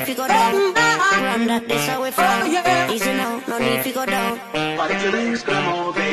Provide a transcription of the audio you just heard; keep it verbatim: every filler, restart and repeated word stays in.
to go down. Run that, this how we flow. Easy now, no need to go down. Para que legs come over.